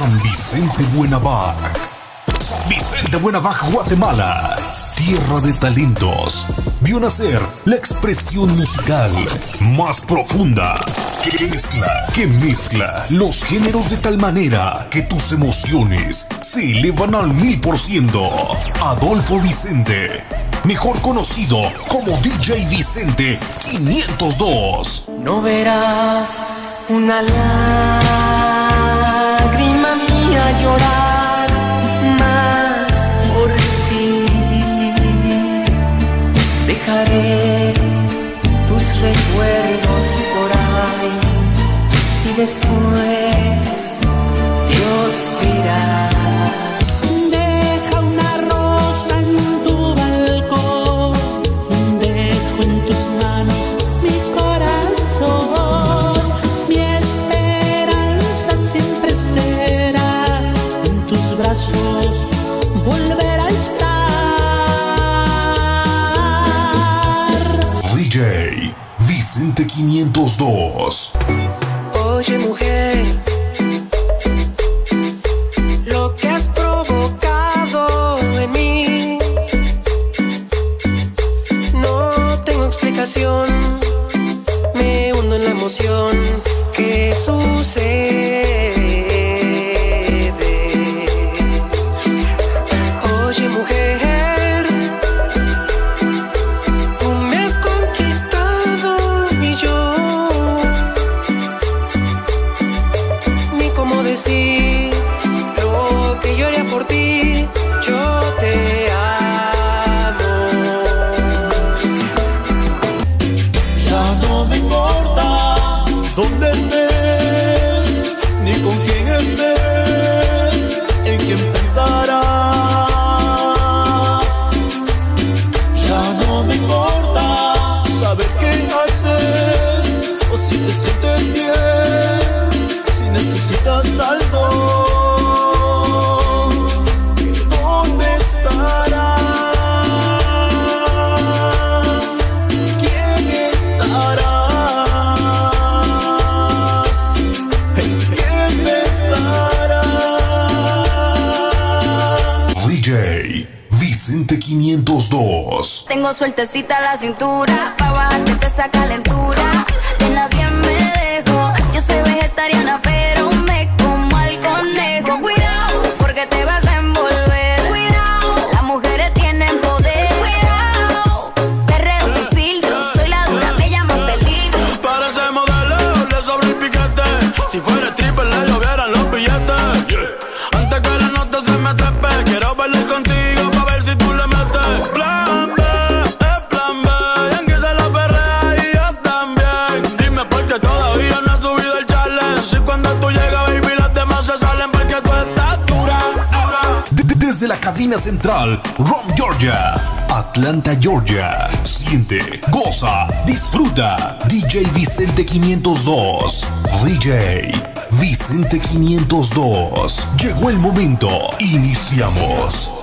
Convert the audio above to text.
San Vicente Buenavac. San Vicente Buenavac, Guatemala. Tierra de talentos. Vio nacer la expresión musical más profunda, que mezcla los géneros de tal manera que tus emociones se elevan al 1000%. Adolfo Vicente, mejor conocido como DJ Vicente 502. No verás una lágrima mía llorar más por ti. Dejaré tus recuerdos por ahí y después Dios dirá. Deja una rosa en tu balcón, dejo en tus manos mi corazón. Mi esperanza siempre será en tus brazos volver a estar. DJ Vicente 502. Oye mujer, lo que has provocado en mí, no tengo explicación, me hundo en la emoción que sucede. Oye mujer, tú me has conquistado y yo ni cómo decir lo que yo haría por ti. Yo te amo. Ya no me importa dónde estés, ni con quién estés, en quién pensarás. Ya no me importa saber qué haces o si te sientes bien, si necesitas algo. ¿Dónde estarás? ¿Quién estarás? ¿En qué pensarás? DJ Vicente 502. Tengo sueltecita la cintura, pa' bajarte esa calentura. De nadie me dejo, yo soy vegetariana pero me como al conejo. Cuidado, porque te vas a envolver. Cuidado, las mujeres tienen poder. Cuidado, perreo sin filtro, soy la dura, me llaman peligro. Para ese modelo le sobra el piquete. Si fuera stripper le llovieran los billetes. Antes que la nota se me trepe, quiero bailar contigo pa' ver si tú le metes. Plan B, es plan B. Yankee se la perrea y yo también. Dime por qué todavía no has subido el challenge. Y cuando tú llegas, baby, las demás se salen porque tú estás dura. Desde la cabina central, Rome, Georgia, Atlanta, Georgia. Siente, goza, disfruta. DJ Vicente 502. DJ Vicente 502. Llegó el momento. Iniciamos.